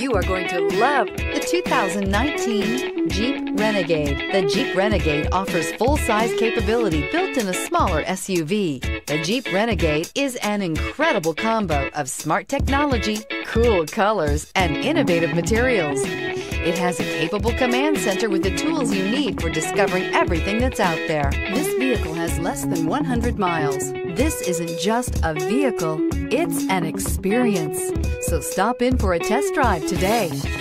You are going to love the 2019 Jeep Renegade. The Jeep Renegade offers full-size capability built in a smaller SUV. The Jeep Renegade is an incredible combo of smart technology, cool colors, and innovative materials. It has a capable command center with the tools you need for discovering everything that's out there. This vehicle has less than 100 miles. This isn't just a vehicle, it's an experience. So stop in for a test drive today.